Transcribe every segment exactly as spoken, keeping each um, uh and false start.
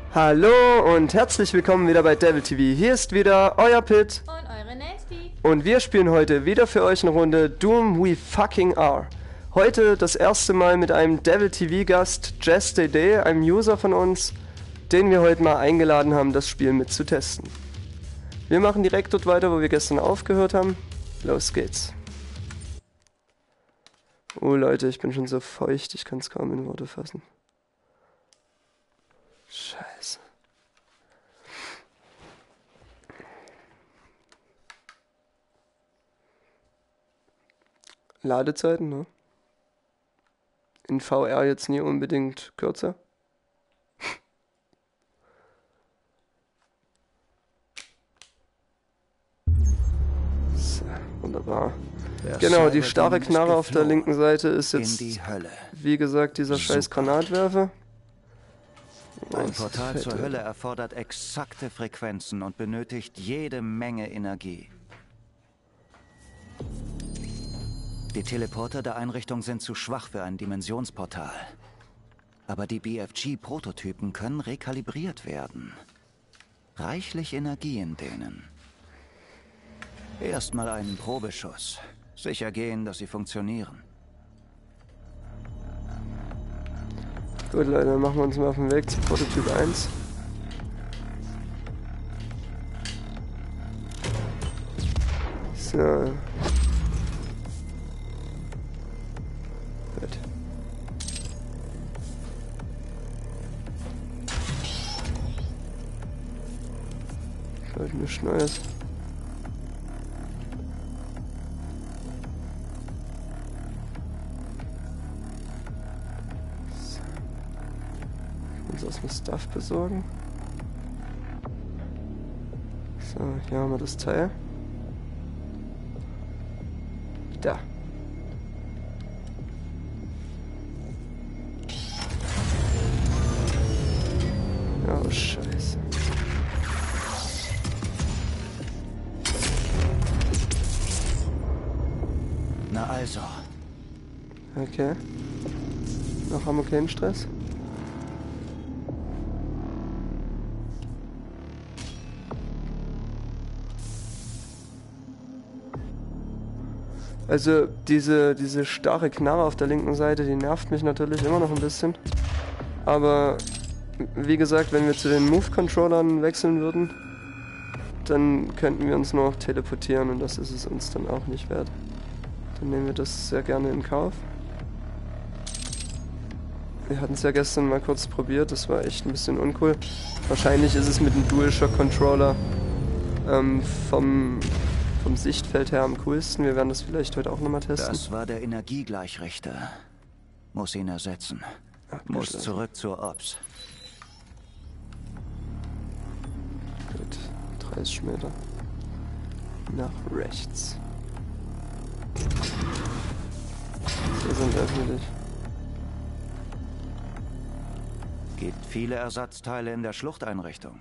Hallo und herzlich willkommen wieder bei Devil T V. Hier ist wieder euer Pit. Und eure Nasty. Und wir spielen heute wieder für euch eine Runde Doom We Fucking Are. Heute das erste Mal mit einem Devil T V Gast, Jess D D, einem User von uns, den wir heute mal eingeladen haben, das Spiel mit zu testen. Wir machen direkt dort weiter, wo wir gestern aufgehört haben. Los geht's. Oh Leute, ich bin schon so feucht, ich kann es kaum in Worte fassen. Scheiße. Ladezeiten, ne? In V R jetzt nie unbedingt kürzer. So, wunderbar. Der Genau, die Cyber starre Demon ist Knarre auf der geflohen. linken Seite ist In jetzt, die Hölle. wie gesagt, dieser scheiß Granatwerfer. Ein Was Portal fett, zur Alter. Hölle erfordert exakte Frequenzen und benötigt jede Menge Energie. Die Teleporter der Einrichtung sind zu schwach für ein Dimensionsportal. Aber die B F G-Prototypen können rekalibriert werden. Reichlich Energie in denen. Erstmal einen Probeschuss. Sicher gehen, dass sie funktionieren. Gut, Leute, dann machen wir uns mal auf den Weg zu Prototyp eins. So. Gut. Vielleicht nichts Neues. Uns erstmal Stuff besorgen. So, hier haben wir das Teil. Da. Oh, Scheiße. Na also. Okay. Noch haben wir keinen Stress. Also diese, diese starre Knarre auf der linken Seite, die nervt mich natürlich immer noch ein bisschen. Aber wie gesagt, wenn wir zu den Move-Controllern wechseln würden, dann könnten wir uns nur noch teleportieren und das ist es uns dann auch nicht wert. Dann nehmen wir das sehr gerne in Kauf. Wir hatten es ja gestern mal kurz probiert, das war echt ein bisschen uncool. Wahrscheinlich ist es mit dem DualShock-Controller ähm, vom... vom Sichtfeld her am coolsten. Wir werden das vielleicht heute auch nochmal testen. Das war der Energiegleichrichter. Muss ihn ersetzen. Ach, Muss geschlagen. zurück zur Ops. Gut, dreißig Meter. Nach rechts. Wir sind öffentlich. Gibt viele Ersatzteile in der Schluchteinrichtung.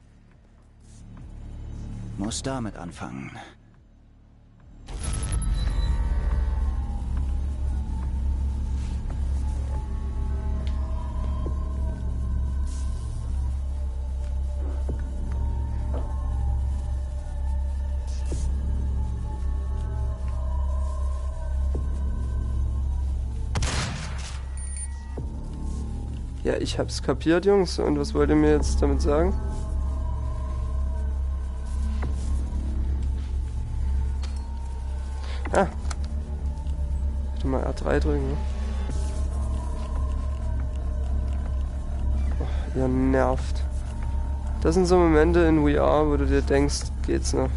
Muss damit anfangen. Ja, ich hab's kapiert, Jungs. Und was wollt ihr mir jetzt damit sagen? Ah. Bitte mal R drei drücken, ne? Oh, ihr nervt. Das sind so Momente in V R, wo du dir denkst, geht's noch.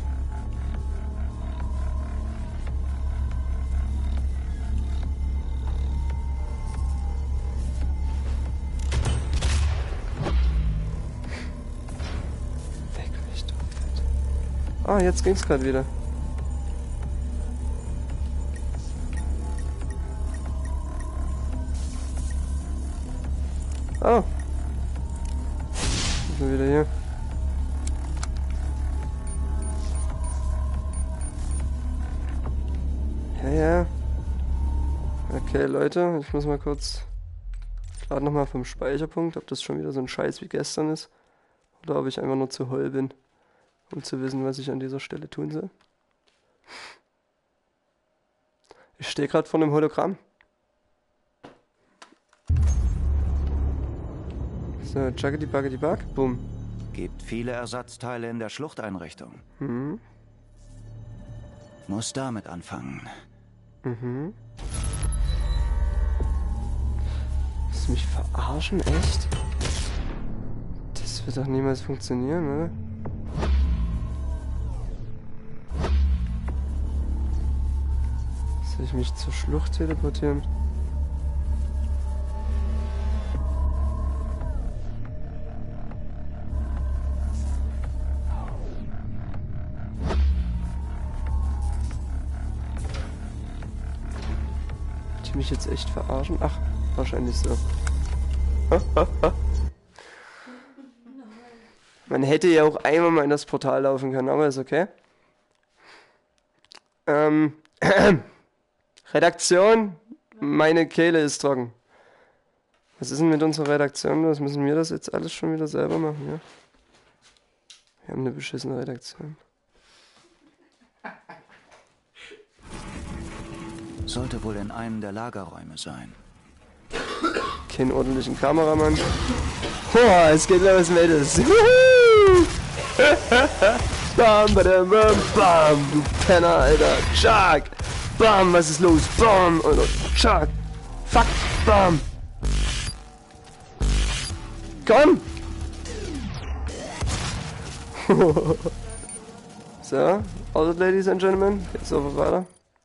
Weg mich doch. Ah, jetzt ging's gerade wieder. Oh. Sind wir wieder hier. Ja, ja. Okay, Leute, ich muss mal kurz... Ich lade nochmal vom Speicherpunkt, ob das schon wieder so ein Scheiß wie gestern ist. Oder ob ich einfach nur zu hohl bin, um zu wissen, was ich an dieser Stelle tun soll. Ich stehe gerade vor einem Hologramm. So, Chuggedy Buggedy Bug, boom. Gibt viele Ersatzteile in der Schluchteinrichtung. Mhm. Muss damit anfangen. Mhm. Willst du mich verarschen, echt? Das wird doch niemals funktionieren, oder? Soll ich mich zur Schlucht teleportieren? Die mich jetzt echt verarschen? Ach, wahrscheinlich so. Man hätte ja auch einmal mal in das Portal laufen können, aber ist okay. Ähm, Redaktion, meine Kehle ist trocken. Was ist denn mit unserer Redaktion los? Müssen wir das jetzt alles schon wieder selber machen, ja? Wir haben eine beschissene Redaktion. Sollte wohl in einem der Lagerräume sein. Keinen ordentlichen Kameramann. Boah, es geht los, Mädels. Bam, badam, bam, bam, du Penner, Alter. Chuck. Bam, was ist los? Bam, Alter. Chuck. Fuck, bam. Komm. So, also, Ladies and Gentlemen, jetzt aber weiter.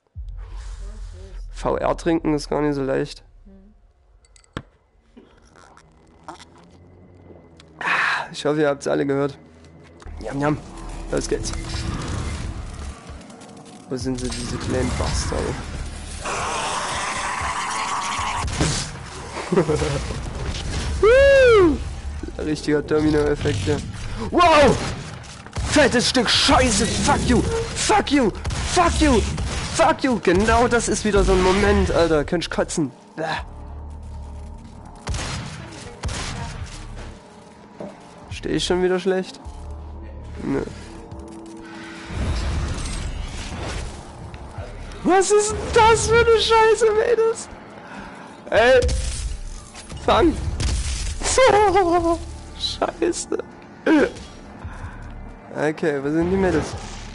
V R trinken ist gar nicht so leicht. Ah, ich hoffe, ihr habt es alle gehört. Jam, jam. Los geht's. Wo sind sie, diese kleinen Bastarde? Richtiger Domino-Effekt hier. Wow! Fettes Stück Scheiße! Fuck you! Fuck you! Fuck you! Fuck you! Genau das ist wieder so ein Moment, Alter. Könnt ich kotzen. Bäh. Stehe ich schon wieder schlecht? Nö. Was ist denn das für eine Scheiße, Mädels? Ey! Fang! Scheiße! Okay, wo sind die Mädels?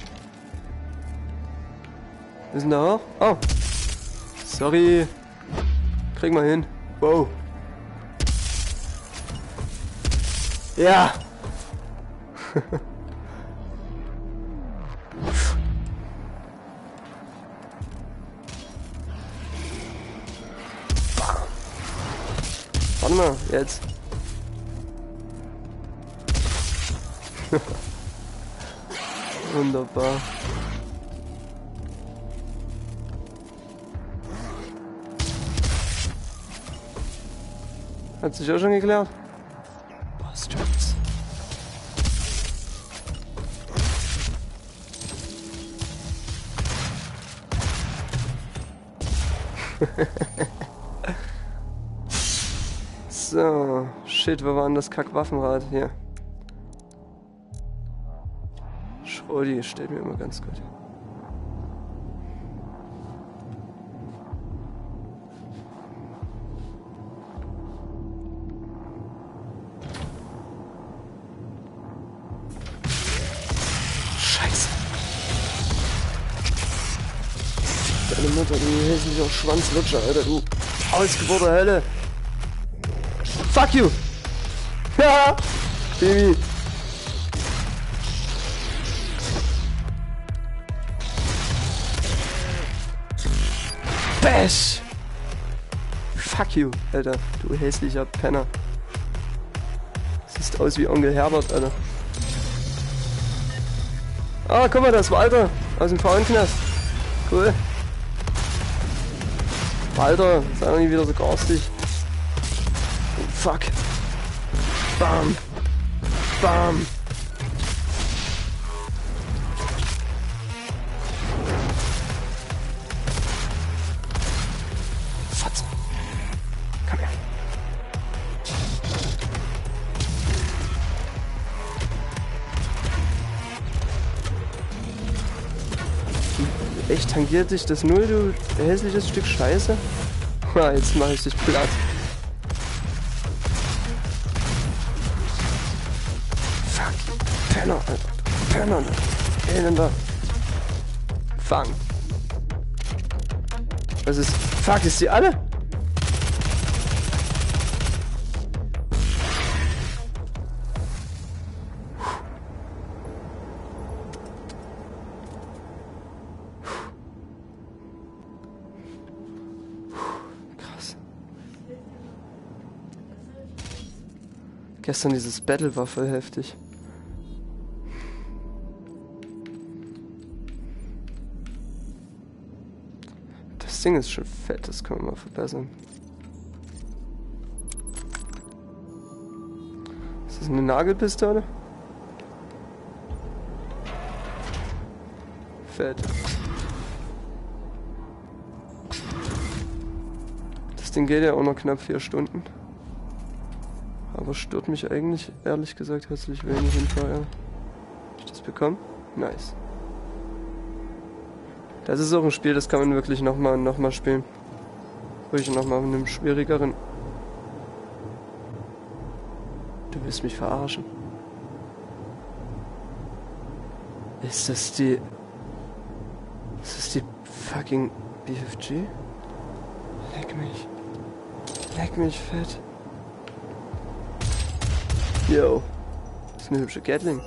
Wir sind da hoch? Oh! Sorry! Kriegen wir hin. Wow! Ja! Warte mal, jetzt. Wunderbar. Hat sich auch schon geklärt? Bastards. So, shit, wo war denn das Kack-Waffenrad hier? Schrodi steht mir immer ganz gut. Scheiße. Deine Mutter, du hässlicher Schwanzlutscher, Alter, du ausgebohrte Hölle. Fuck you! Ja! Baby! Bash! Fuck you, Alter, du hässlicher Penner. Siehst aus wie Onkel Herbert, Alter. Ah, guck mal, das Walter aus dem Frauenknast. Cool. Walter, sei doch nicht wieder so garstig. Fuck. Bam. Bam. Fatz. Komm her. Echt, tangiert dich das null, du hässliches Stück Scheiße? Ha, jetzt mache ich dich platt. Fuck. Penner, Alter. Penner, Alter. Elender. Fang. Was ist... Fuck, ist die alle? Krass. Gestern dieses Battle war voll heftig. Das Ding ist schon fett, das können wir mal verbessern. Ist das eine Nagelpistole? Fett. Das Ding geht ja auch noch knapp vier Stunden. Aber stört mich eigentlich, ehrlich gesagt, herzlich wenig im Feuer. Hab ich das bekommen? Nice. Das ist auch ein Spiel, das kann man wirklich nochmal und nochmal spielen. Ruhig nochmal mit einem schwierigeren. Du willst mich verarschen. Ist das die... Ist das die fucking B F G? Leck mich. Leck mich fett. Yo. Das ist eine hübsche Gatling.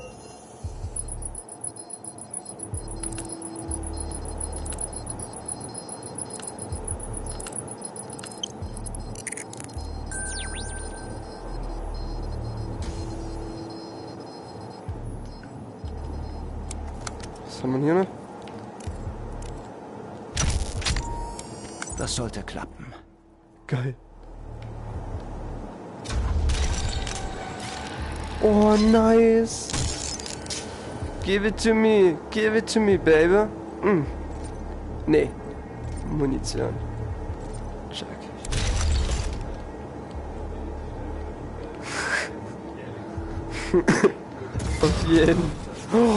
Was haben wir hier noch? Das sollte klappen. Geil. Oh, nice. Give it to me. Give it to me, baby. Mm. Nee. Munition. Check. Auf jeden. Oh.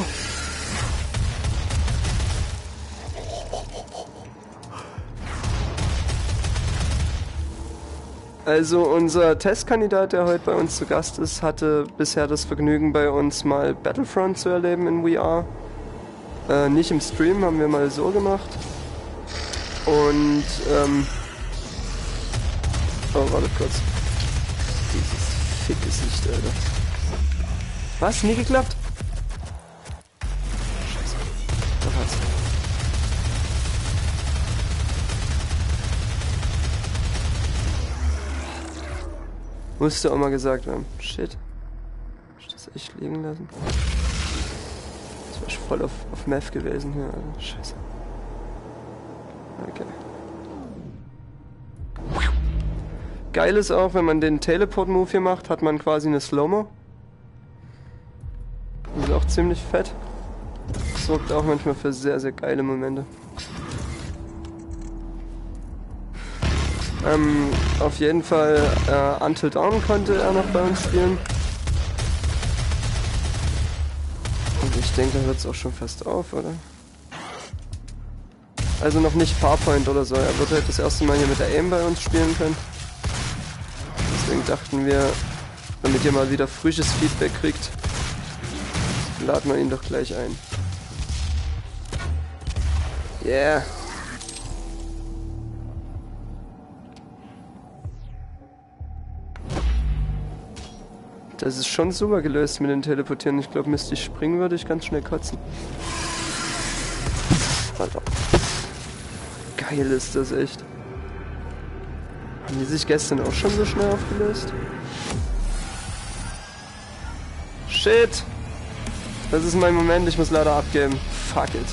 Also unser Testkandidat, der heute bei uns zu Gast ist, hatte bisher das Vergnügen, bei uns mal Battlefront zu erleben in V R. Äh, nicht im Stream, haben wir mal so gemacht. Und, ähm... oh, warte kurz. Dieses Fickgesicht, Alter. Was? Nie geklappt? Scheiße. Doch hat's. Musste auch mal gesagt werden. Shit. Hab ich das echt liegen lassen? Das war schon voll auf, auf Meth gewesen hier, Alter. Scheiße. Okay. Geil ist auch, wenn man den Teleport-Move hier macht, hat man quasi eine Slow-Mo. Das ist auch ziemlich fett. Das sorgt auch manchmal für sehr, sehr geile Momente. Ähm, auf jeden Fall, äh, Until Dawn konnte er noch bei uns spielen. Und ich denke, da hört es auch schon fast auf, oder? Also noch nicht Farpoint oder so, er wird halt das erste Mal hier mit der Aim bei uns spielen können. Deswegen dachten wir, damit ihr mal wieder frisches Feedback kriegt, laden wir ihn doch gleich ein. Yeah! Das ist schon super gelöst mit den Teleportieren. Ich glaube, müsste ich springen, würde ich ganz schnell kotzen. Alter. Geil ist das echt. Haben die sich gestern auch schon so schnell aufgelöst? Shit! Das ist mein Moment, ich muss leider abgeben. Fuck it.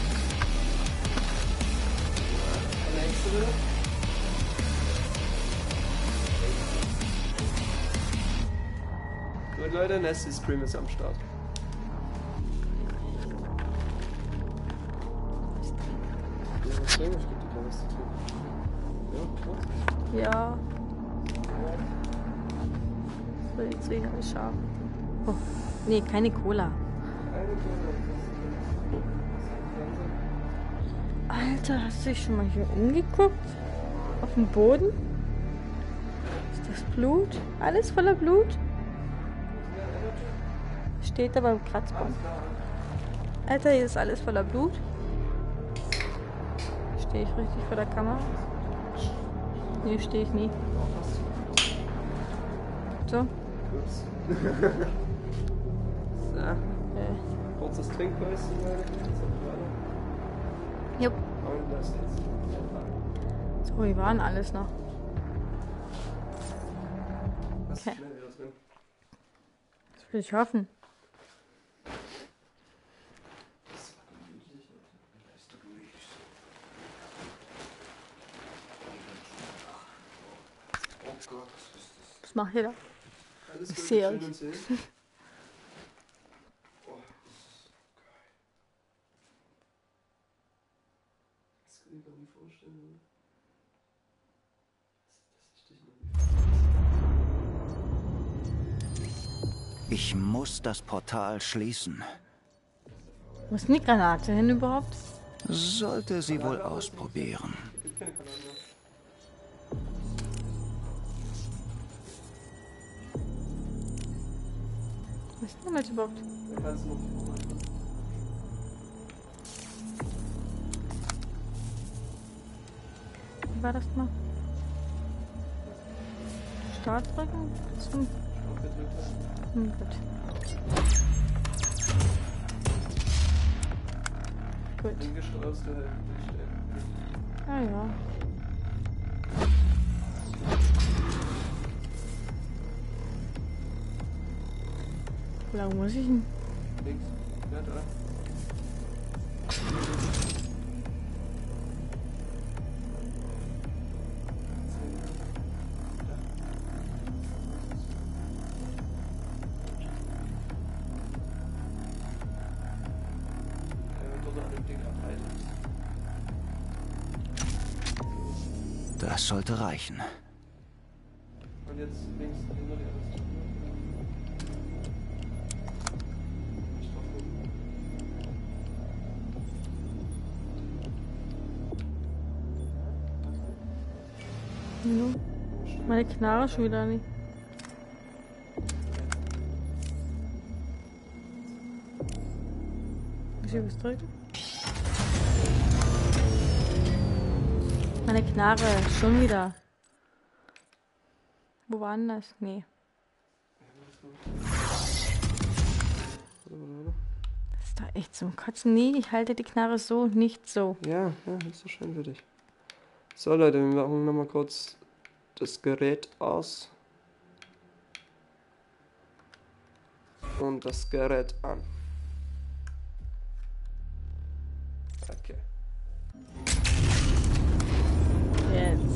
Gut, Leute, Nasty Scream ist am Start. Ja. So, jetzt will ich alles scharf. Oh, nee, keine Cola. Alter, hast du dich schon mal hier umgeguckt? Auf dem Boden? Ist das Blut? Alles voller Blut? Steht da beim Kratzbaum. Alter, hier ist alles voller Blut. Stehe ich richtig vor der Kamera? Nee, stehe ich nie. So. So. Äh. Kurzes Trinkpäuschen, Leute. Jupp. Und das jetzt. So, wir waren alles noch. Was Okay. ist schnell wieder drin? Das will ich hoffen. Was macht ihr da? Alles Ich gut, sehe schön euch. und sehen. Oh, das kann ich mir gar nicht vorstellen. Ich muss das Portal schließen. Wo ist denn die Granate hin überhaupt? Sollte sie wohl ausprobieren. Gibt keine Kanaden mehr. Was ist denn damit überhaupt? Dann kannst du noch die Formel machen. Wie war das mal? Start drücken? Zum Stopp gedrückt hast. hm, gut. Gut. Den gesteuerst du halt nicht. Ah ja. Wie lange muss ich denn? Links. Ja, da. Das sollte reichen. Und jetzt links hinter dir alles. No. Meine Knarre schon wieder nicht. Muss ich was drücken? Meine Knarre, schon wieder. Wo war denn das? Nee. Das ist doch echt zum Kotzen. Nee, ich halte die Knarre so, nicht so. Ja, ja, ist so schön für dich. So Leute, wir machen nochmal kurz das Gerät aus. Und das Gerät an. Okay. Jetzt.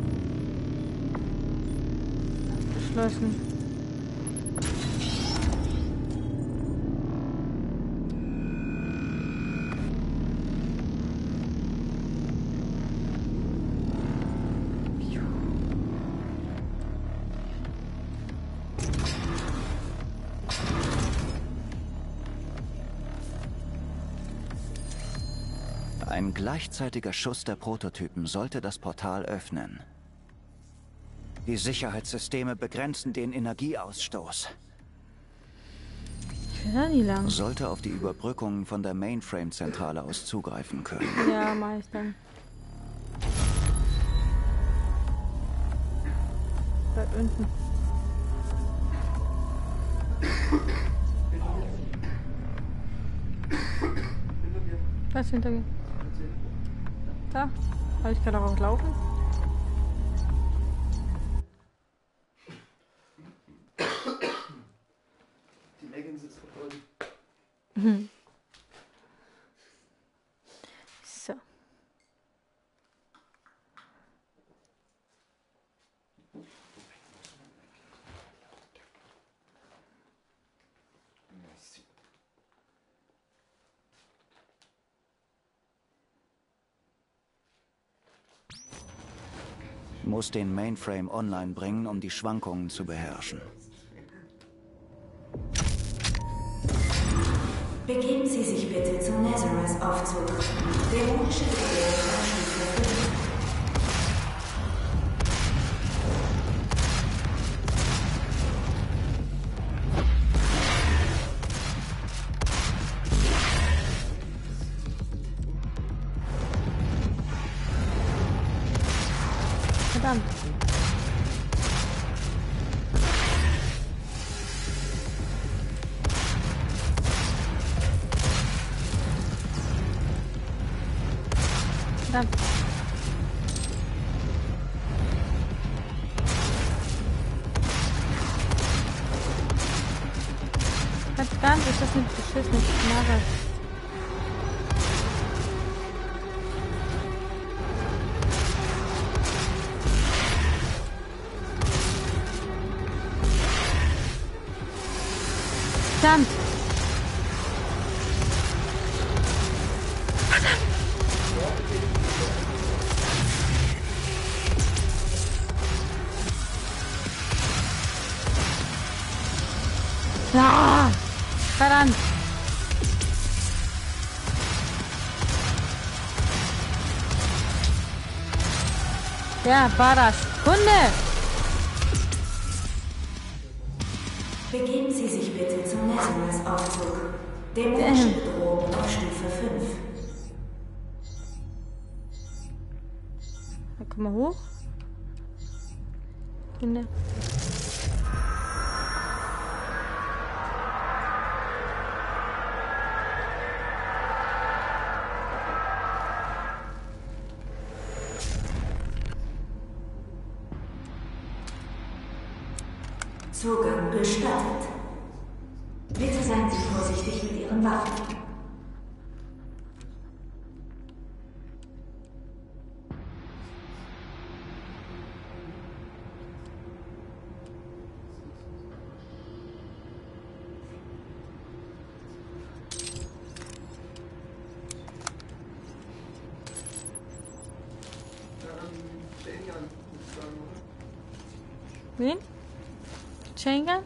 Abgeschlossen. Ein gleichzeitiger Schuss der Prototypen sollte das Portal öffnen. Die Sicherheitssysteme begrenzen den Energieausstoß. Ich will da nie lang. Sollte auf die Überbrückung von der Mainframe-Zentrale aus zugreifen können. Ja, mach ich dann. Bleib unten. Was hinter mir? Da? Aber ich kann doch auch laufen. Die Megan sitzt verfolgen. Mhm. So. Muss den Mainframe online bringen, um die Schwankungen zu beherrschen. Begeben Sie sich bitte zum Nazareth-Aufzug. Dämonische Bedrohung auf Stufe fünf. Verdammt. Verdammt. Verdammt, ist das eine beschissene Knarre. Verdammt. Ja, verdammt. Ja, war das. Kunde. Begeben Sie sich bitte zum Nazareth-Aufzug. Dämonische Bedrohung auf Stufe fünf. Da komm mal hoch. Kunde. Zugang gestattet. Bitte seien Sie vorsichtig mit Ihren Waffen. Wen? Chain Gun?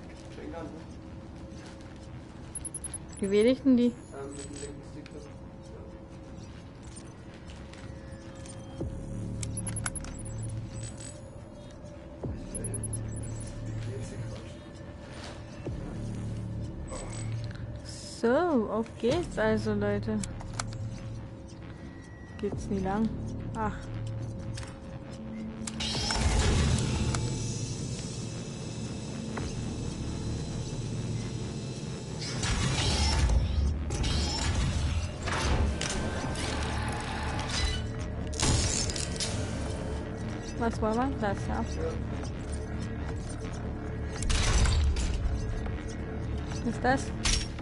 Wie wähle ich denn die? So, auf geht's also, Leute. Geht's nie lang. Ach. Was wollen wir? Das, ja. Was ist das?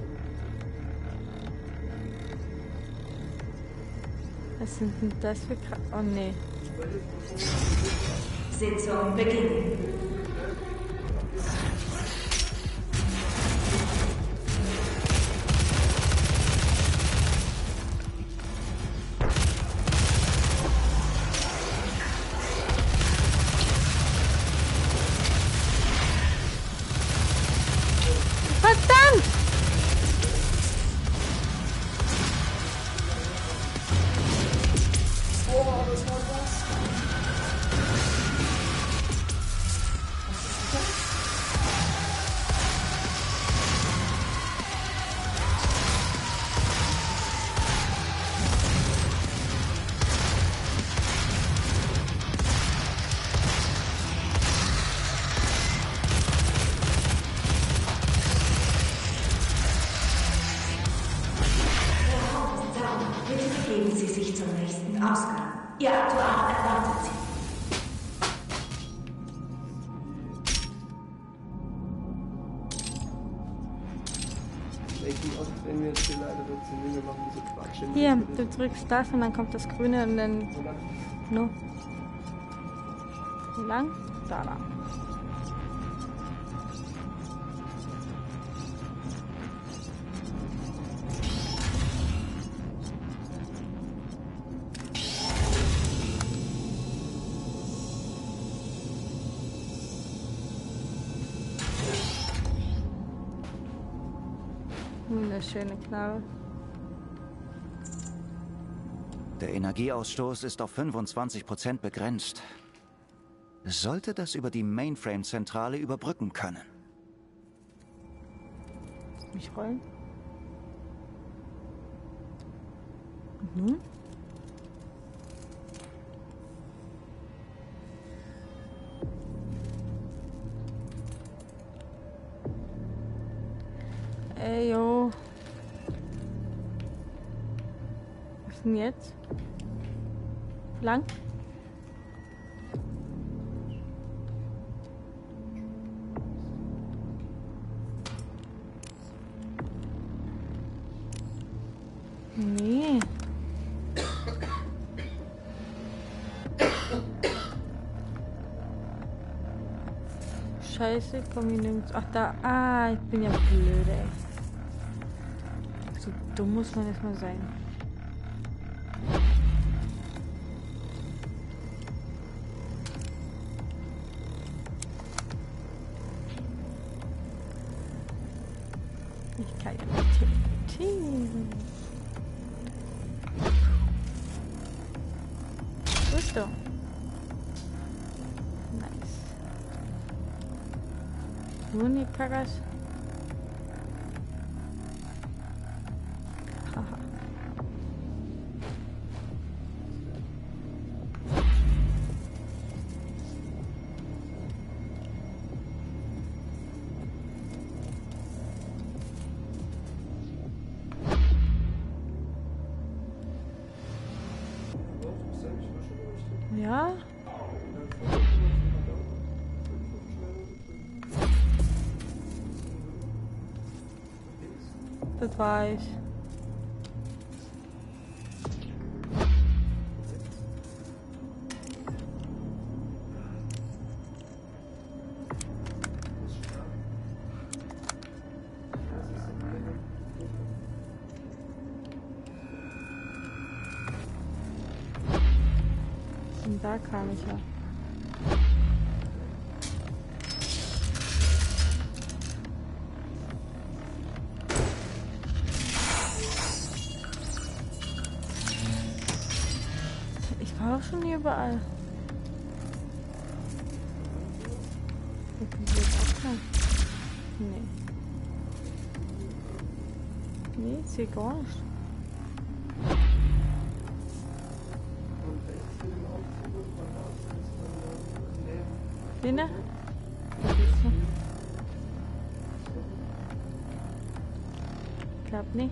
Was sind denn das für Kra... Oh nee. Sitzung beginnen. Verdammt! Bitte begeben Sie sich zum nächsten Ausgang. Ihr Aktuar erwartet Sie. Wenn wir jetzt hier leider dazu nehmen, wir machen diese Quatsch. Hier, du drückst das und dann kommt das Grüne und dann... No. Wie lang? Da lang. Wunderschöne Knarre. Der Energieausstoß ist auf fünfundzwanzig Prozent begrenzt. Sollte das über die Mainframe-Zentrale überbrücken können. Mich rollen. Und nun? Ey, yo. Was ist denn jetzt? Lang? Nee. Scheiße, komm hier nirgends. Ach da. Ah, ich bin ja blöd, ey. So dumm muss man erstmal sein. Ich kann ja nicht teleportieren. Wo bist du? Nice. Nun, die Kagas. Haha. Ja? Das war ich. Und da kam ich ja. Ich war auch schon hier überall. Nee. Nee, ich sehe gar nicht. Lena? Klappt nicht.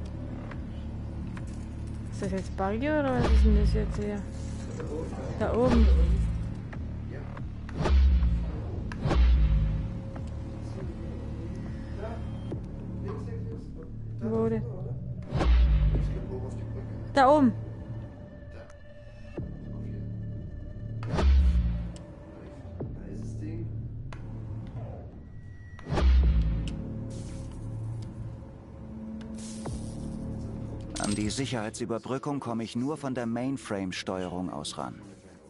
Ist das jetzt Barrier oder was ist denn das jetzt hier? Da oben. Wo denn? Da oben. An die Sicherheitsüberbrückung komme ich nur von der Mainframe-Steuerung aus ran.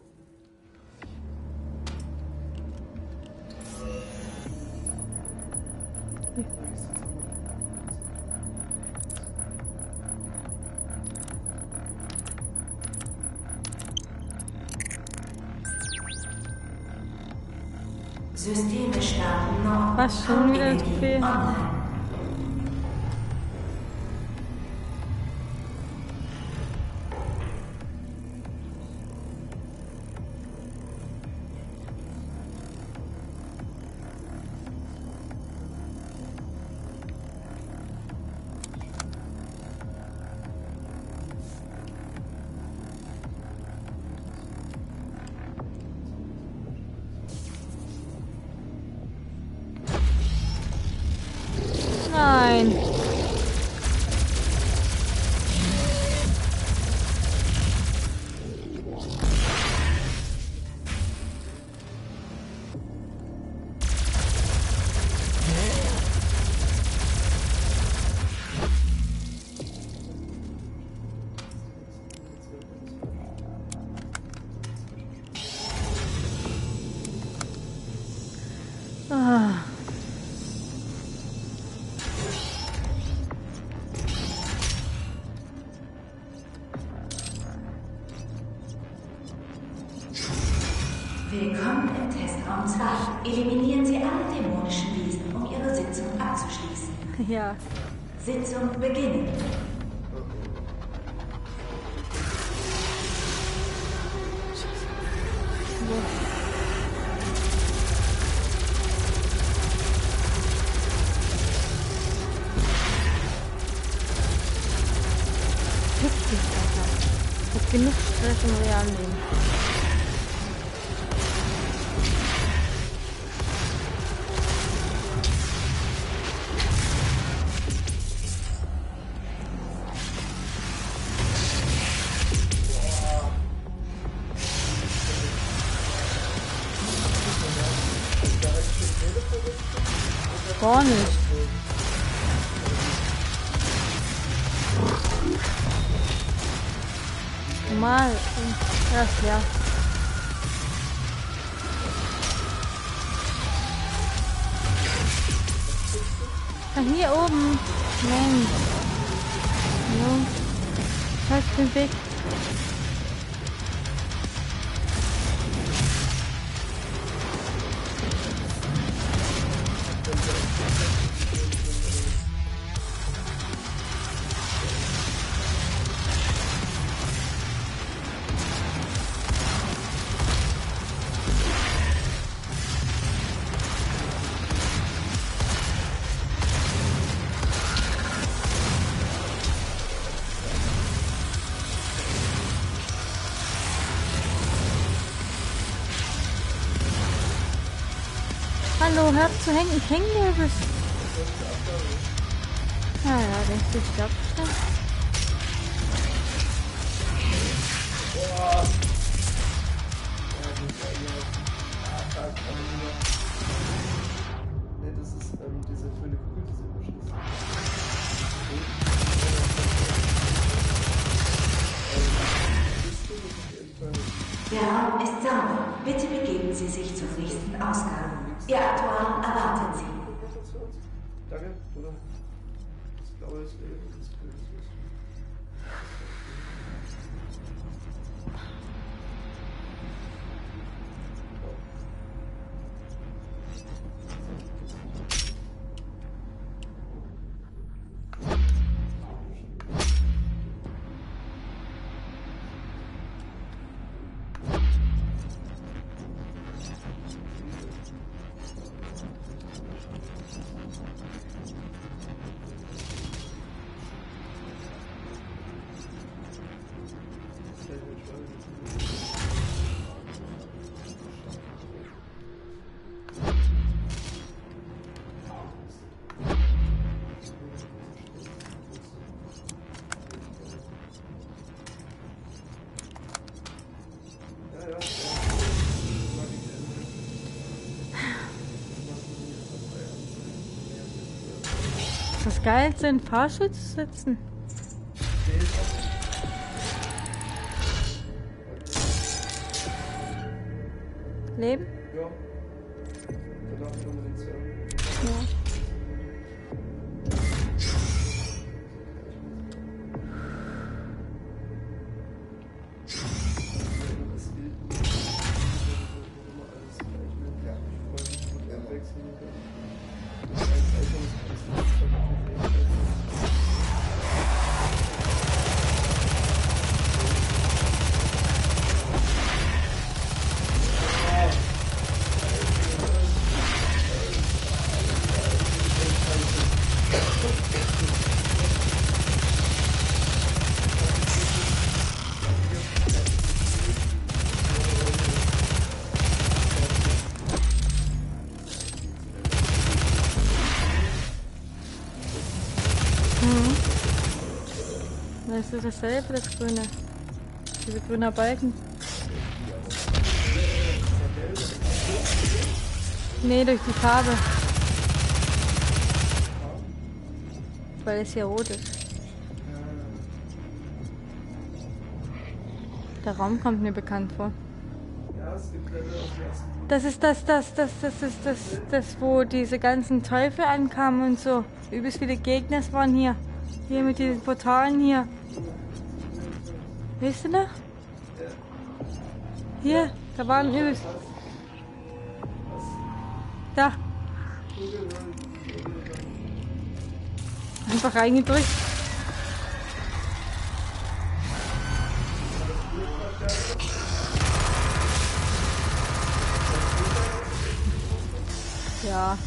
Systeme starten noch. Was schon wieder zu viel? Online. Nein. Ah. Willkommen im Testraum zwei. Eliminieren Sie alle dämonischen Wesen, um Ihre Sitzung abzuschließen. Ja. Sitzung beginnen. Heftig, Alter. Ich hab genug Stress im realen Leben. Gar nicht. Mal. Ja, ist leer. Ah, hier oben. Mensch. No. Halt den Weg. Hallo, hör zu hängen. Ich hänge hier bis. Ah ja, denke ich, glaube ich. Ne, das ist ähm, diese grüne Kugel, die sie überschießt. Der Raum ist sauber. Bitte begeben Sie sich zum nächsten Ausgang. Ihr Aktuar erwartet Sie. Danke, oder? Ich glaube, es ist blöd. Das Geilste in Fahrstuhl zu sitzen. Leben? Ja. Danach noch mit den Zwergen. Ja. Das ist dasselbe, das grüne. Diese grüne Balken. Nee, durch die Farbe. Weil es hier rot ist. Der Raum kommt mir bekannt vor. Das ist das, das, das, das ist das, das, wo diese ganzen Teufel ankamen und so. Übelst viele Gegner waren hier. Hier mit diesen Portalen hier. Weißt du noch? Hier, da waren übelst. Da. Einfach reingedrückt. Ja.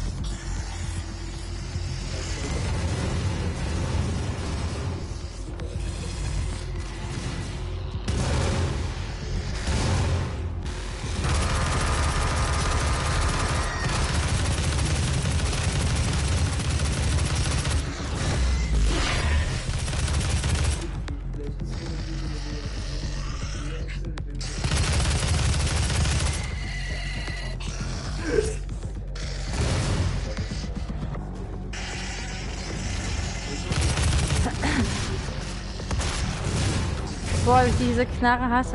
Boah, ich diese Knarre hasse.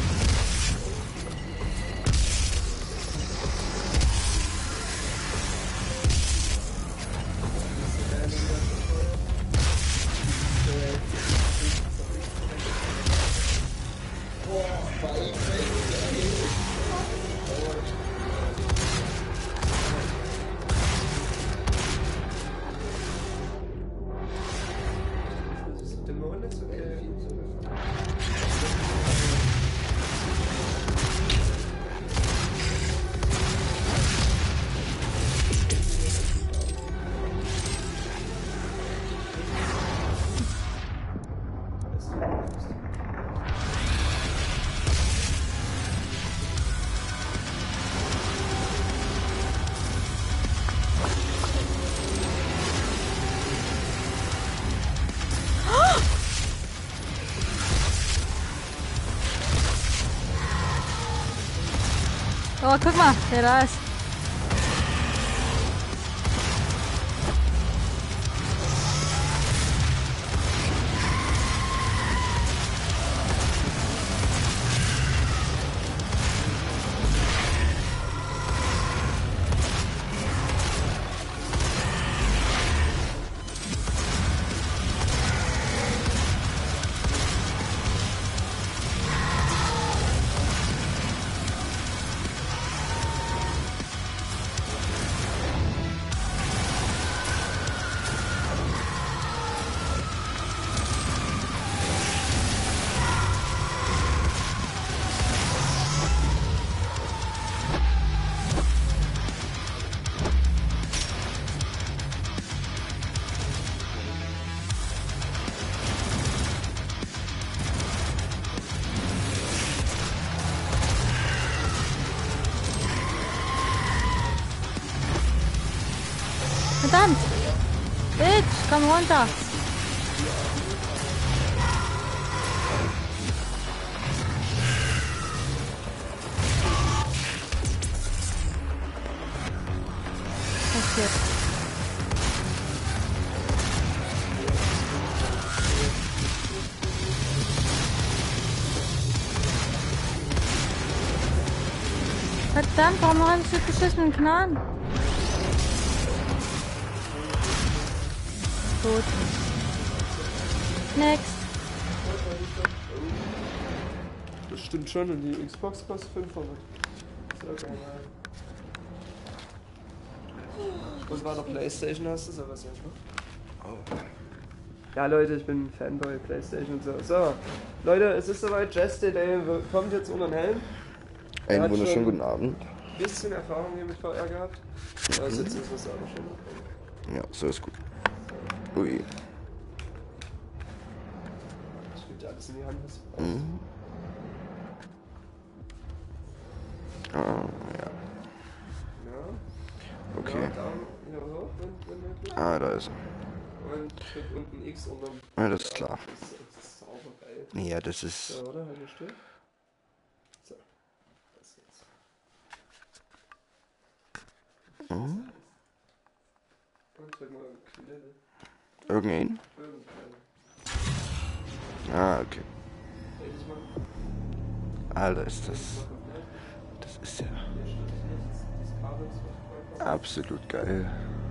Oh, guck mal, der da ist. Verdammt! Bitch, komm runter! Was jetzt? Verdammt, warum habe ich so beschissenen Knarren? Gut. Next. Das stimmt schon, und die Xbox kostet fünfhundert. Ist okay. Und bei der Playstation hast du sowas ja schon. Oh. Ja Leute, ich bin Fanboy Playstation und so. So, Leute, es ist soweit, Jazz Delay kommt jetzt unter den Helm. Einen wunderschönen guten Abend. Ein bisschen Erfahrung hier mit V R gehabt. Aber jetzt ist das auch schon. Ja, so ist gut. Ui. Das spielt ja alles in die Hand. Mhm. Ah, ja. Ja. Okay. Ja, da, hier so, wenn, wenn der Klick. Ah, da ist er. Und drück unten X unterm. Ja, das ist klar. Das ist, das ist sauber geil. Ja, das ist... So, oder? Halt mal still. So. Das jetzt. Mhm. Und drück mal Knille. Irgendein? Ah, okay. Alter, ist das... Das ist ja... absolut geil.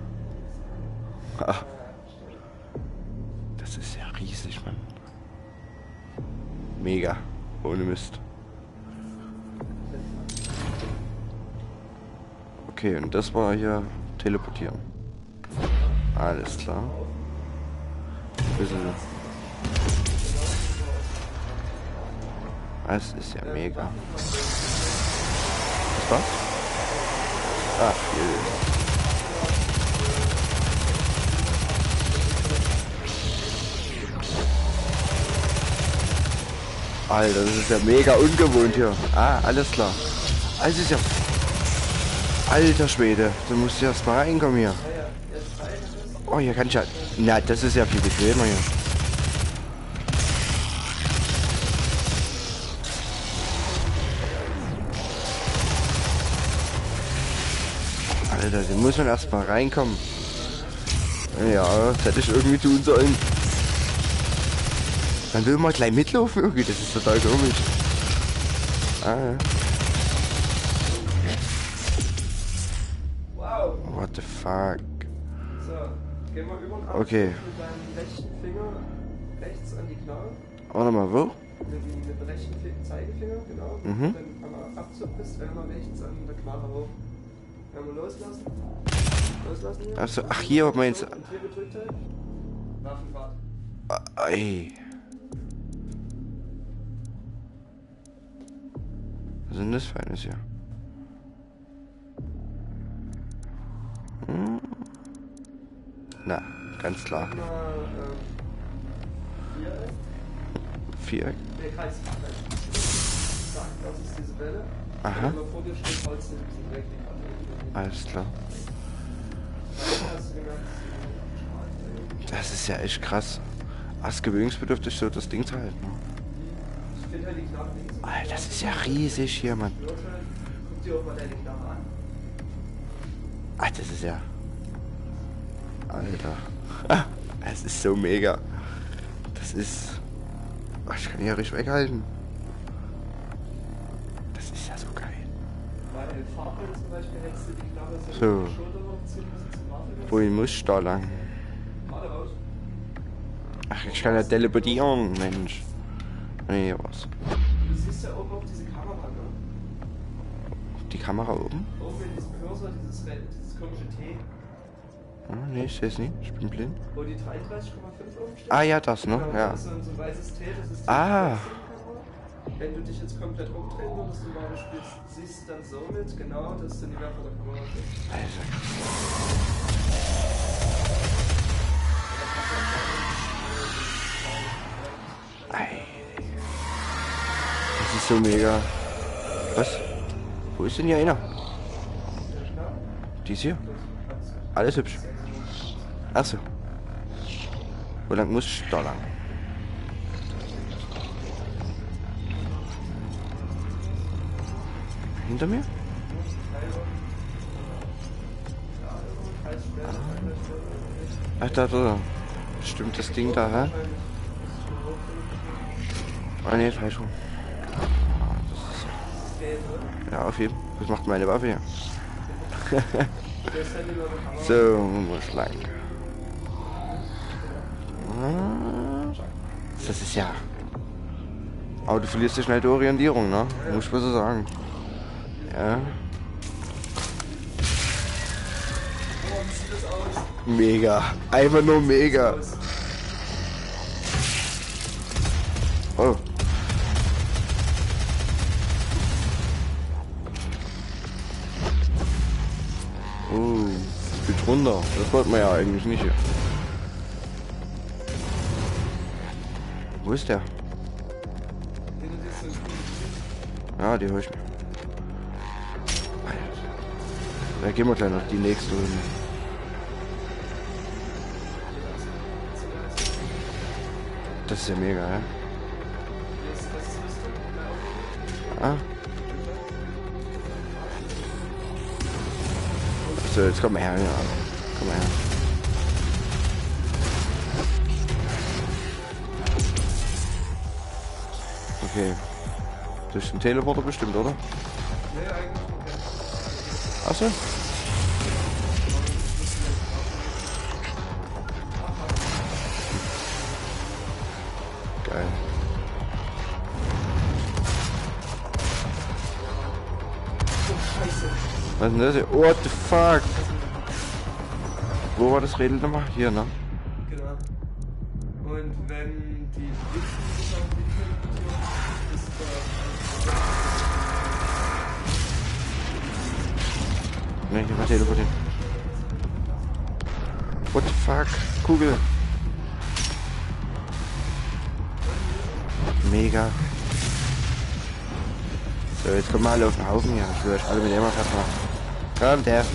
Ha. Das ist ja riesig, Mann. Mega. Ohne Mist. Okay, und das war hier teleportieren. Alles klar. Ein bisschen. Das ist ja mega. Was war's? Ah, viel. Alter, das ist ja mega ungewohnt hier. Ah, alles klar. Also ist ja... Alter Schwede, du musst erst mal reinkommen hier. Oh, hier kann ich ja... Na, das ist ja viel bequemer hier. Alter, da muss man erst mal reinkommen. Ja, das hätte ich irgendwie tun sollen. Dann will man gleich mitlaufen irgendwie, das ist total komisch. Ah. Wow. What the fuck? So, gehen wir über und ab. Okay. Mit deinem rechten Finger rechts an die Knarre. Warte mal, wo? Mit dem, mit dem rechten Fi- Zeigefinger, genau. Mhm. Dann einmal Abzug bist, einmal rechts an der Knarre hoch. Einmal loslassen. Loslassen hier. Achso, ach hier meinst du. Und hier gedrückt halt. Waffenfahrt. Ah, ey. Was sind das für eines hier? Hm. Na, ganz klar. Mal, ähm, Viereck. Viereck. Der Kreis. Zack, das ist diese Welle. Aha. Wenn man vor dir steht, holst du diesen Weg, die Karte. Alles klar. Hast du gemerkt, Das ist ja echt krass. Ach, gewöhnungsbedürftig so das Ding zu halten. ich finde halt die Knarre links. Alter, das ist ja riesig hier, Mann. Guck dir auch mal deine Knarre an. Ah, das ist ja... Alter. Es ist so mega. Das ist... Oh, ich kann die ja richtig weghalten. Das ist ja so geil. Bei den Fahrern zum Beispiel hättest du die Knarre so, So. auf die Schulter hochziehen müssen zum Waffen. Wohin muss ich da lang? Gerade raus. Ach, ich kann ja teleportieren, Mensch. Nee, was? Du siehst ja oben auch diese Kamera, ne? Die Kamera oben? Oben in diesem Cursor, dieses, Re- dieses komische T, Ah, nee, ich sehe es nicht. Ich bin blind. wo die dreiunddreißig Komma fünf oben steht. Ah, ja, das, ne? Genau, Ja. Das ist so ein, so ein weißes T, das ist die Ah. Wechselkamera. Wenn du dich jetzt komplett umdrehen würdest und mal spielst, siehst du dann so mit, genau, das ist dann die Waffe der Kamera. Alter. Ei. Das ist so mega. Was? Wo ist denn hier einer? Die ist hier. Alles hübsch. Achso. Wo lang muss ich da lang? Hinter mir? Ach, da, da. Stimmt das Ding da, hä? Ah, ne, falsch rum. Ah, das ist... Ja, auf jeden Fall. Was macht meine Waffe hier? So, muss lang. Ah, das ist ja... Aber du verlierst ja schnell die Orientierung, ne? Muss ich mal so sagen. Ja. Mega. Einfach nur mega. Oh. Oh, es geht runter. Das wollten wir ja eigentlich nicht hier. Wo ist der? Ja, die höre ich mir. Da gehen wir gleich noch die nächste Runde. Das ist ja mega, ja? Ah. So, jetzt komm mal her, ja. Komm mal her. Okay. Durch den Teleporter bestimmt, oder? Achso. Geil. Was ist denn das hier? What the fuck? Wo war das Rädel nochmal? Hier, ne? Genau. Und wenn die Lichten auf die Temperatur ist da... Ne, hier war teleportieren. What the fuck? Kugel. Mega. So, jetzt kommen wir alle auf den Haufen hier. Ich will euch alle mit dem fast machen. Kommt der.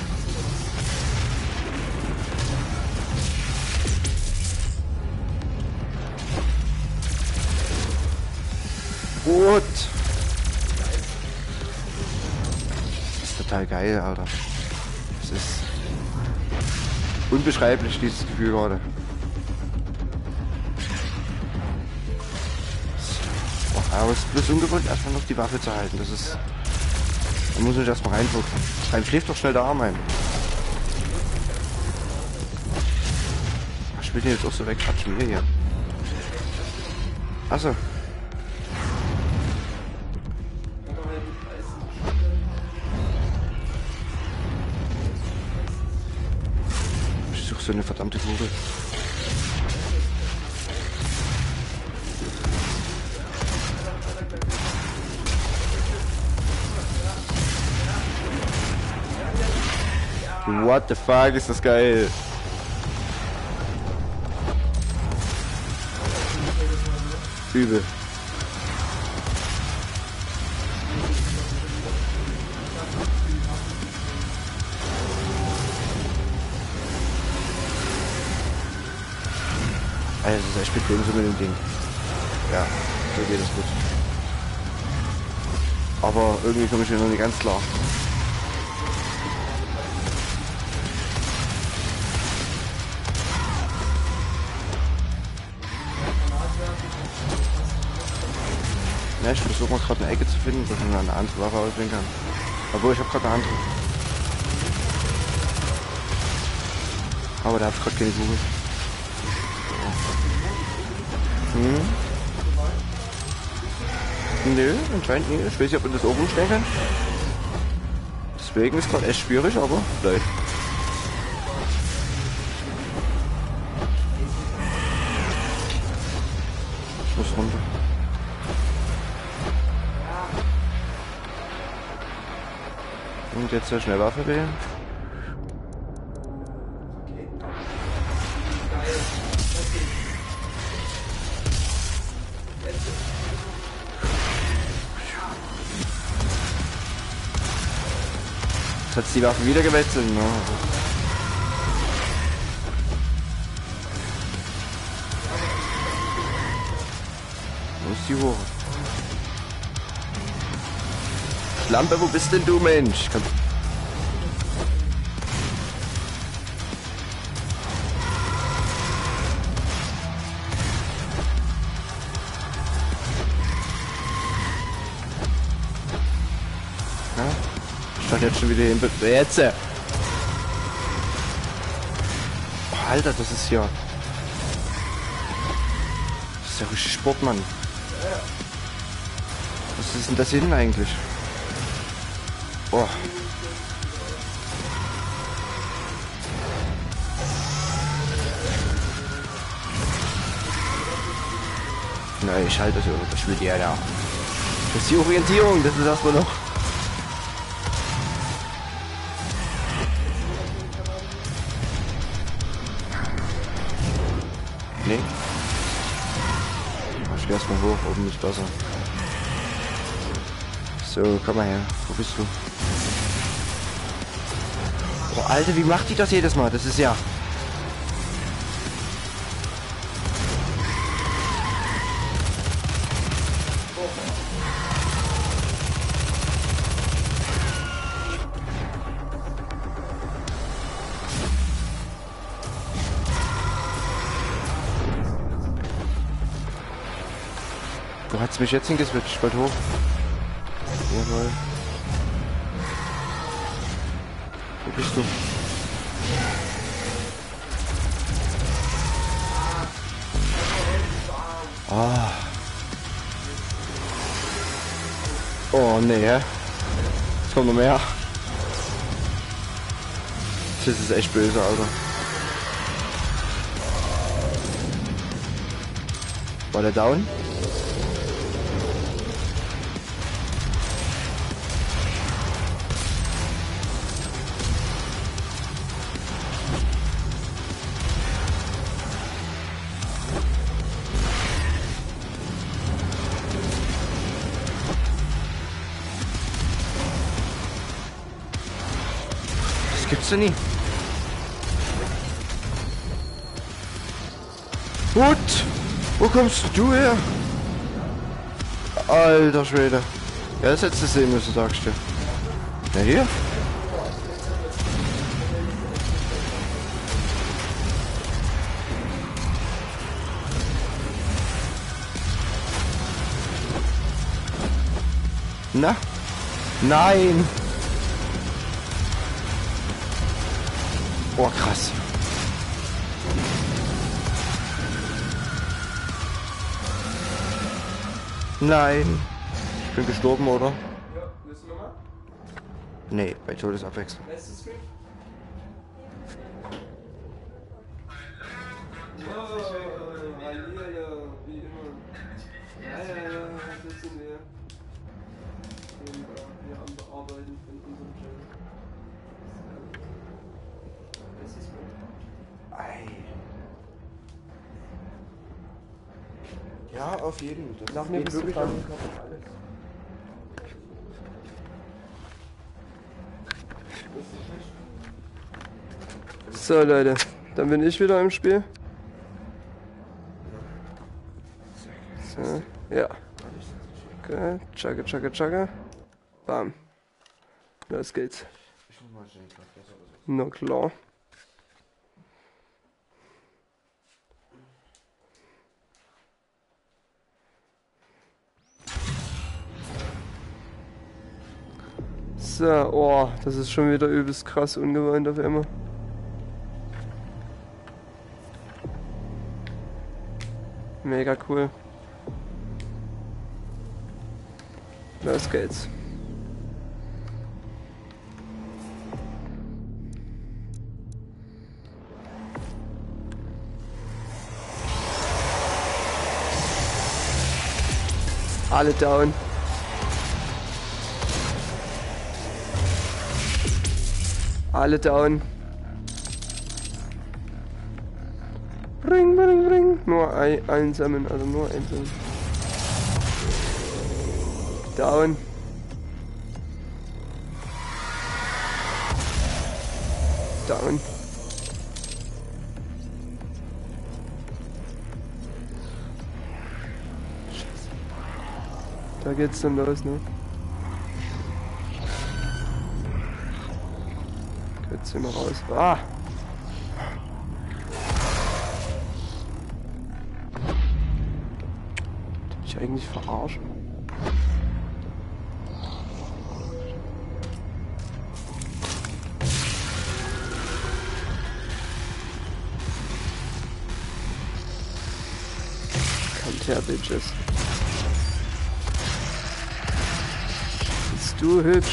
Gut. Das ist total geil, Alter. Das ist unbeschreiblich, dieses Gefühl gerade. Aber es ist bloß ungewohnt, erstmal noch die Waffe zu halten. Das ist... Da muss ich erstmal reinfuchsen. Beim schläft doch schnell der Arm ein. Ich will den jetzt auch so wegquatschen wie hier. Achso. Ich suche so eine verdammte Kugel. What the fuck, ist das geil. Übel. Also, das ist echt bequem so mit dem Ding. Ja, so geht es gut. Aber irgendwie komme ich hier noch nicht ganz klar. Ja, ich versuche mal gerade eine Ecke zu finden, dass man eine andere Waffe auswählen kann. Obwohl, ich habe gerade eine andere. Aber da habe ich gerade keine Kugel. Hm. Nö, anscheinend nicht. Ich weiß nicht, ob man das oben umstellen kann. Deswegen ist gerade echt schwierig, aber läuft. Ich muss runter. Und jetzt so schnell Waffe wählen. Jetzt hat die Waffe wieder gewechselt. Ne? Wo ist die Hure? Lampe, wo bist denn du, Mensch? Komm. Ja, ich stand jetzt schon wieder hin. Jetzt! Oh, Alter, das ist ja... Das ist ja richtig Sport, Mann. Was ist denn das hinten eigentlich? Oh. Na, ich halte das über. Das will ja da. Das ist die Orientierung, das ist erstmal noch. Nee. Ich geh erstmal hoch, oben ist besser. So, komm mal her. Wo bist du? Oh, Alter, wie macht die das jedes Mal? Das ist ja... Wo hat's mich jetzt hingeswitcht? Ich wollte hoch. Jawohl. Wo bist du? Ah. Oh nee, hä? Es kommt noch mehr. Das ist echt böse, Alter. War der down? Das gibt's doch nie. What? Wo kommst du her? Alter Schwede. Ja, das hättest du sehen müssen, sagst du. Na hier? Na? Nein! Oh, krass. Nein. Ich bin gestorben, oder? Ja, willst du nochmal? Nee, bei Todesabwechslung. Letztes Screen? Oh, Hallihallo, wie immer. Ja, ja, ja, das sind wir. Und, äh, wir am Bearbeiten von unserem Channel. Letztes Screen. Ei. Ja, auf jeden Fall. Nach mir bist du dran. So Leute, dann bin ich wieder im Spiel. So, ja. Okay, tschakka, tschakka, tschakka. Bam. Los geht's. Na klar. So, oh, das ist schon wieder übelst krass ungewohnt auf einmal. Mega cool. Los geht's. Alle down. Alle down. Bring, bring, bring. Nur ein, einsammeln, also nur einsammeln. Down. Down. Scheiße. Da geht's dann los, ne? Jetzt sind wir raus. Ah! Kann ich eigentlich verarschen? Kommt her, Bitches. Bist du hübsch?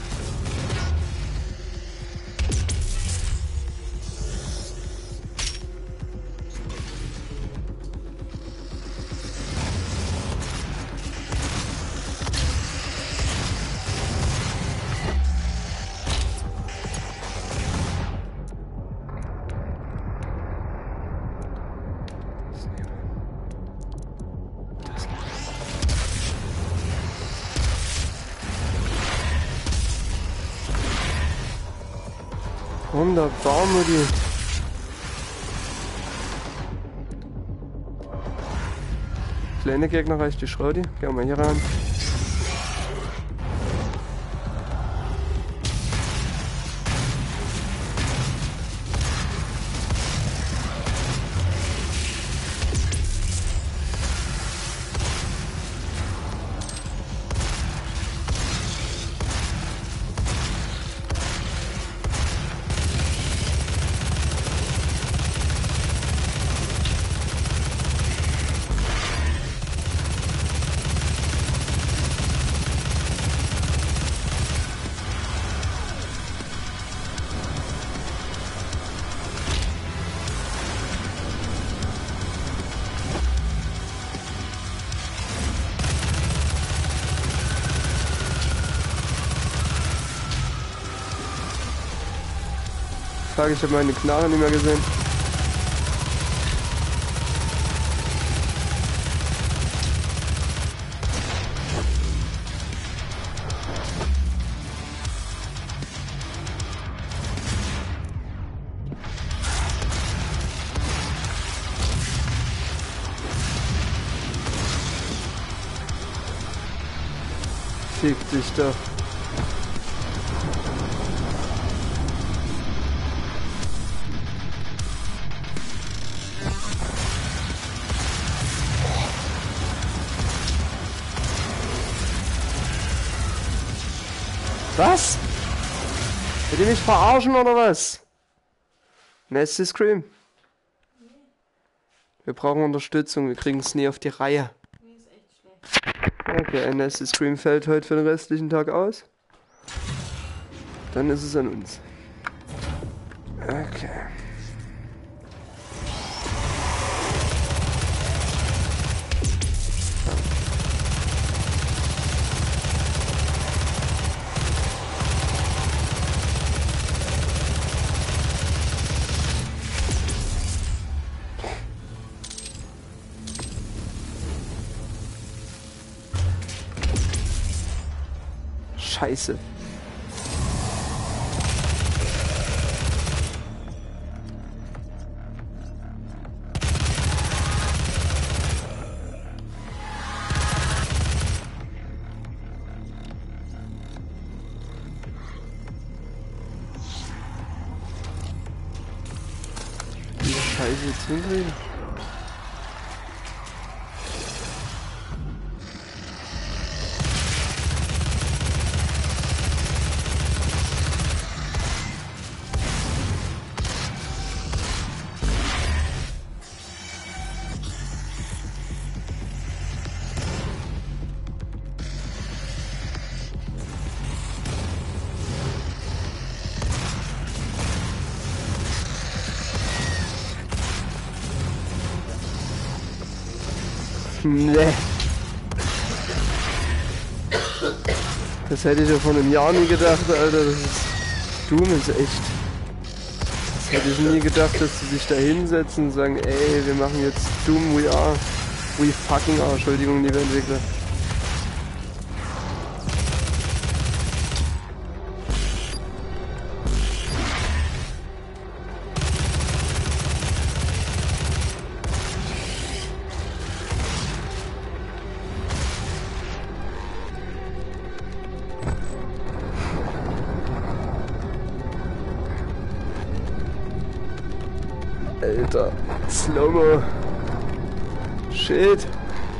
Wunderbar, Mutti. Kleine Gegner reicht die Schroti. Gehen wir hier ran. Fuck, ich habe meine Knarre nicht mehr gesehen. Fick dich doch. Was? Will ihr mich verarschen oder was? Nasty Scream. Wir brauchen Unterstützung, wir kriegen es nie auf die Reihe. Okay, ein Nasty Scream fällt heute für den restlichen Tag aus. Dann ist es an uns. Okay. Scheiße. Die Scheiße jetzt hinkriegen. Nee. Das hätte ich ja vor einem Jahr nie gedacht, Alter. Das ist... Doom ist echt... Das hätte ich nie gedacht, dass sie sich da hinsetzen und sagen, ey, wir machen jetzt Doom We Are. We fucking are. Entschuldigung, liebe Entwickler. Alter, Slow-Mo. Shit.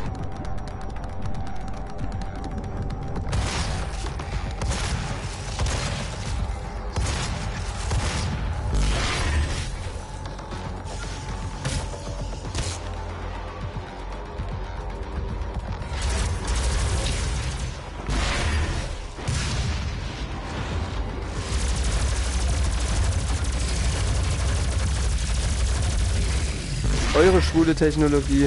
Eure schwule Technologie.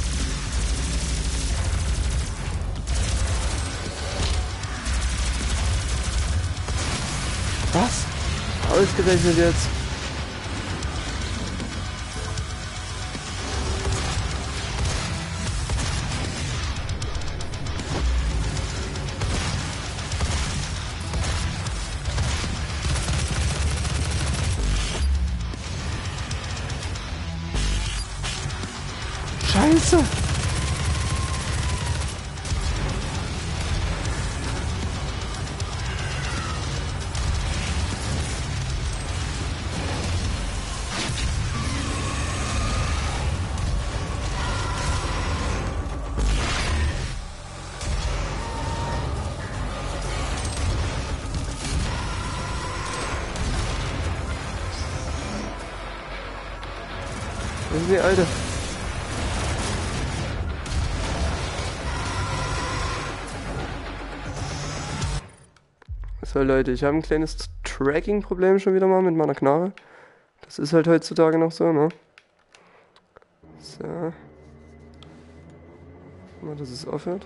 Was? Ausgerechnet jetzt? Scheiße! Das ist die Alte. So Leute, ich habe ein kleines Tracking-Problem schon wieder mal mit meiner Knarre. Das ist halt heutzutage noch so, ne? So. Mal, dass es aufhört.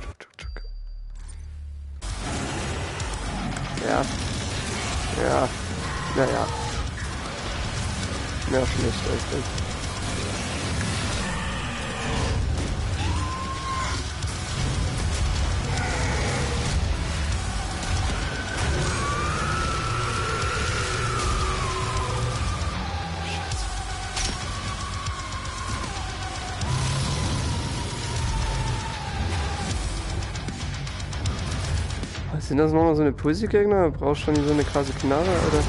Ja. Ja. Naja. Mehr schlecht als das. Sind das nochmal so eine Pussy-Gegner? Brauchst schon so eine krasse Knarre, Alter?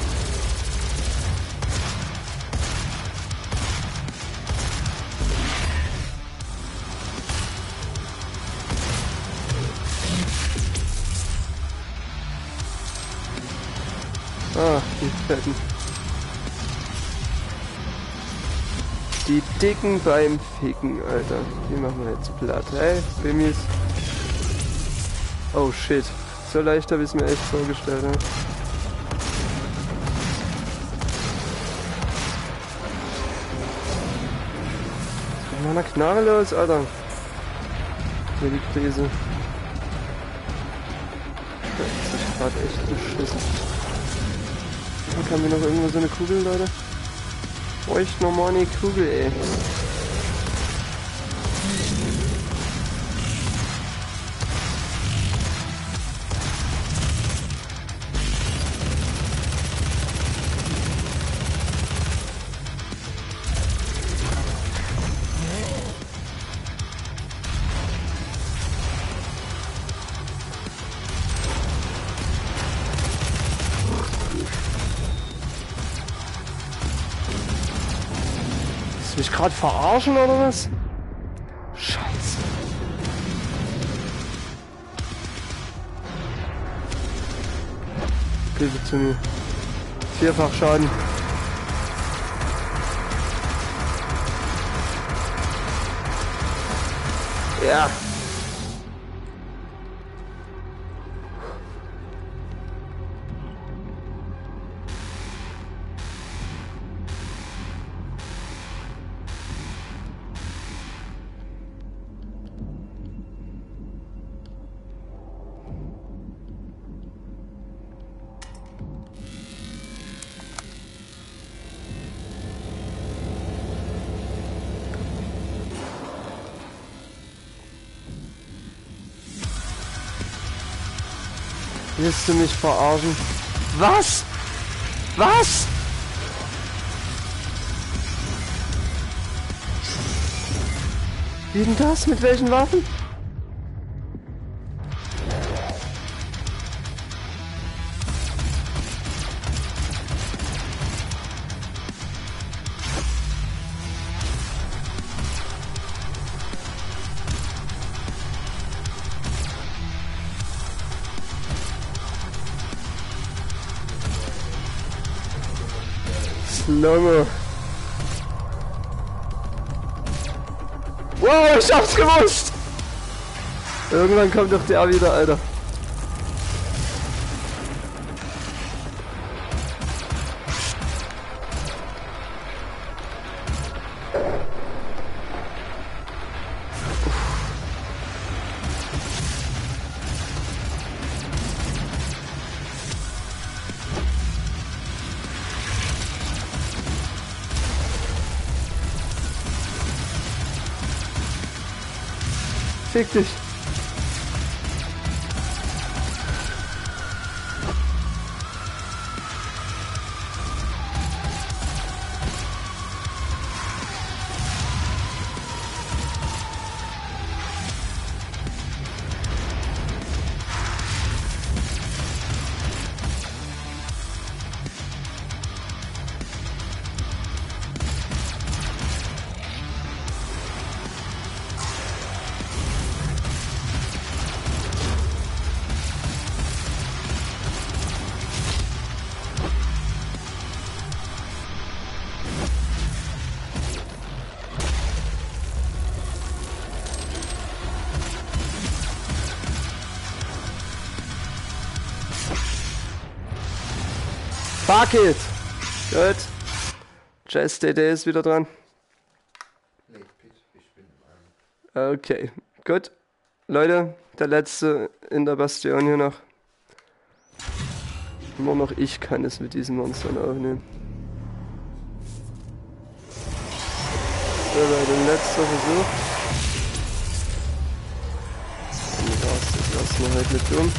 Ah, die Fetten. Die Dicken beim Ficken, Alter. Die machen wir jetzt platt. Hey, Bimmis. Oh shit. So leicht habe ich es mir echt vorgestellt, ne? Was ist mit meiner Knarre los, Alter? Hier die Krise. Das ist gerade echt beschissen. Da haben wir noch irgendwo so eine Kugel, Leute? Bräuchte nochmal eine Kugel, ey. Mich gerade verarschen oder was? Scheiße. Hilfe zu mir. Vierfach Schaden. Ja. Willst du mich verarschen? Was? Was? Wie denn das? Mit welchen Waffen? Lange. Wow, ich hab's gewusst! Irgendwann kommt doch der wieder, Alter. Fick dich. Fuck it! Gut. Jazz D D ist wieder dran. Okay, gut. Leute, der letzte in der Bastion hier noch. Nur noch ich kann es mit diesen Monstern aufnehmen. So, Leute, letzter Versuch. Und das ist erstmal heute mit dumm.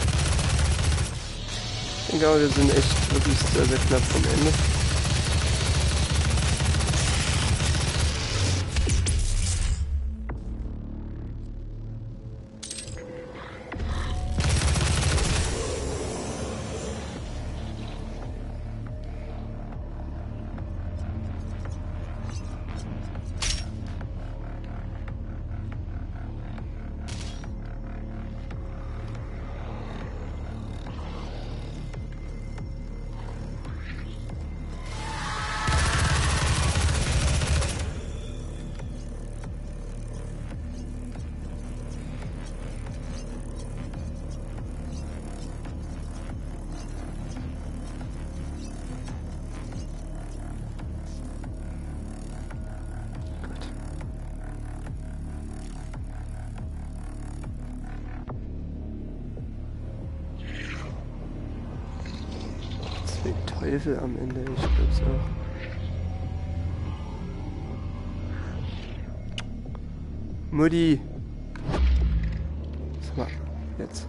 Ich denke aber, wir sind echt wirklich sehr, sehr knapp vom Ende. Teufel am Ende, ich glaub's auch. Mutti! Sag mal, jetzt.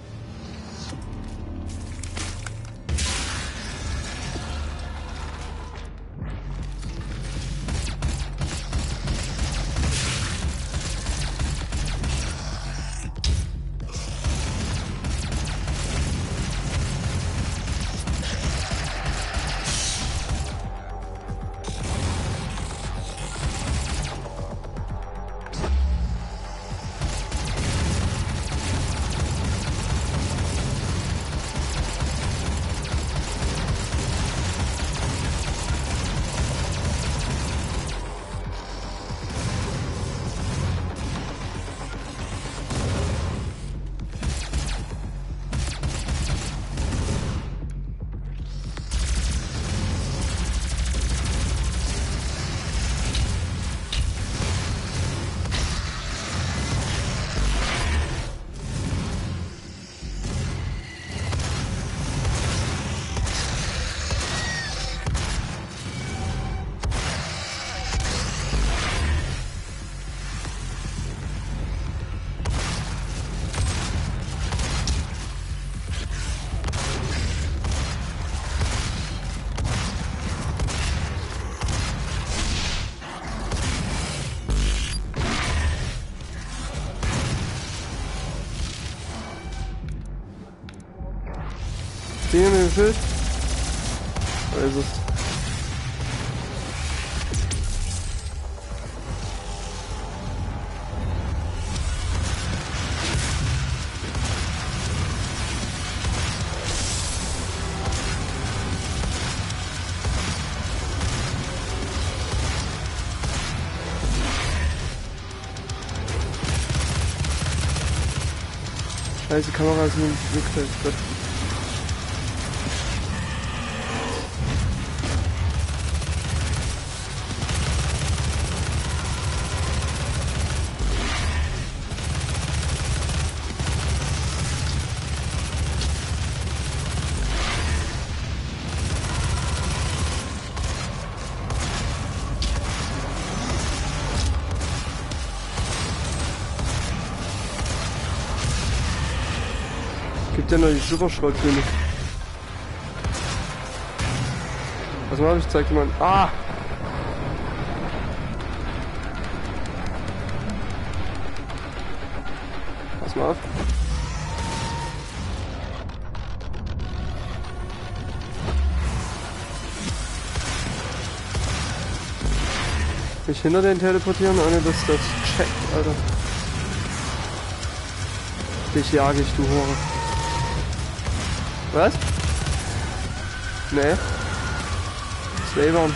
Stehen wir gefüllt? Oder ist es? Scheiße, die Kamera ist nicht wirklich. Gibt ja noch die Superschrotfilme. Was mal, ich zeig dir mal. Ah! Pass mal auf. Mich hinter den teleportieren, ohne dass das checkt, Alter. Dich jage ich, du Hure. Was? Nee. Zwei waren's.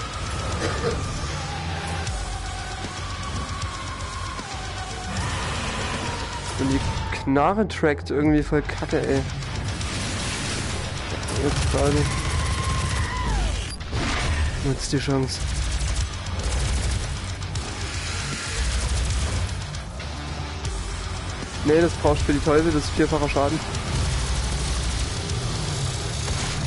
Und die Knarre trackt irgendwie voll kacke, ey. Jetzt gerade. Nutzt die Chance. Nee, das brauchst du für die Teufel, das ist vierfacher Schaden.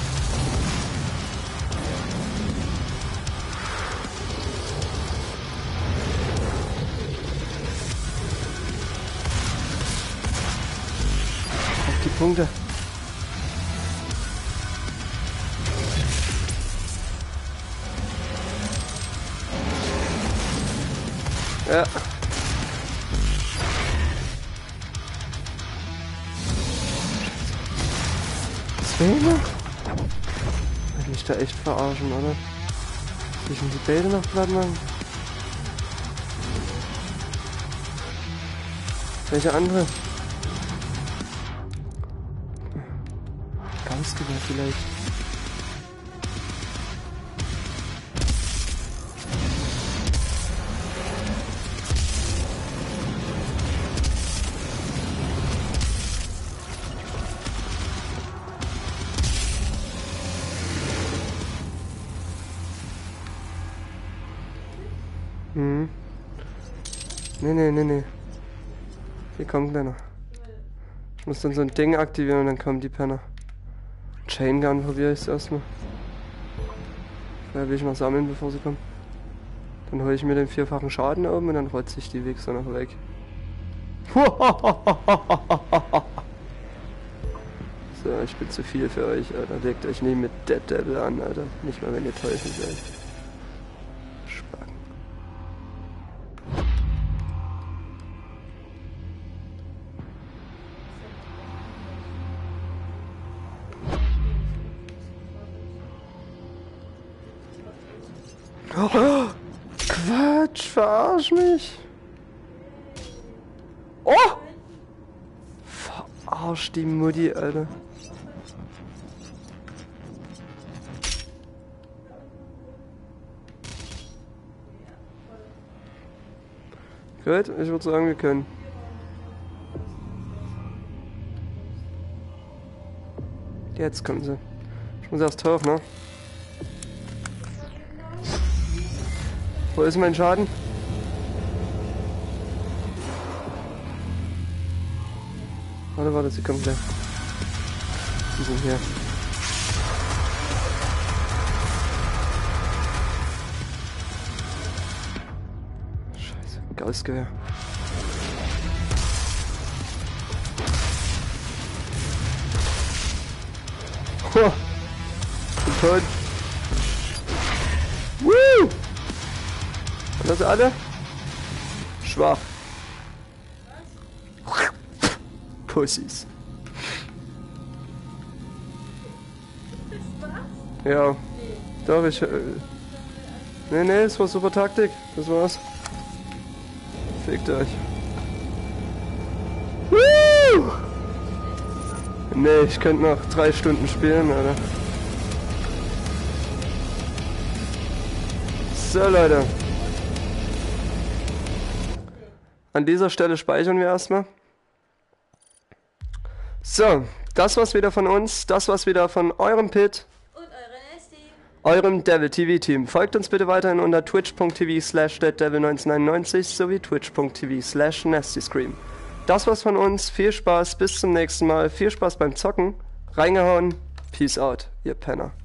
Punkte. Ja. Zwei noch? Will mich da echt verarschen, oder? Zwischen die Bälle noch platt machen? Welche andere? Geistgewehr vielleicht. Hm. Nee, nee, nee, nee. Hier kommt keiner. Ich muss dann so ein Ding aktivieren und dann kommen die Penner. Chain Gun probiere ich es erstmal. Da will ich mal sammeln, bevor sie kommen. Dann hole ich mir den vierfachen Schaden oben und dann rotze ich die Wichser noch weg. So, ich bin zu viel für euch, Alter. Legt euch nie mit Dead Devil an, Alter. Nicht mal, wenn ihr Teufel seid. Spacken. Oh, Quatsch, verarsch mich. Oh! Verarsch die Mutti, Alter. Gut, ich würde sagen, wir können. Jetzt kommen sie. Ich muss erst drauf, ne? Wo ist mein Schaden? Warte, warte, sie kommen gleich. Die sind hier. Scheiße, Geistgewehr. Huh. Bin tot. Woo! Und das alle? Schwach. Pussys. Ja. Doch, ich... Äh, nee, nee, das war super Taktik. Das war's. Fickt euch. Woo! Nee, ich könnte noch drei Stunden spielen, Alter. So, Leute. An dieser Stelle speichern wir erstmal. So, das war's wieder von uns. Das war's wieder von eurem Pit. Und euren S D. Eurem Devil T V Team. Folgt uns bitte weiterhin unter twitch punkt t v slash dead devil neunzehnhundertneunundneunzig sowie twitch punkt t v slash nasty scream. Das war's von uns. Viel Spaß. Bis zum nächsten Mal. Viel Spaß beim Zocken. Reingehauen. Peace out, ihr Penner.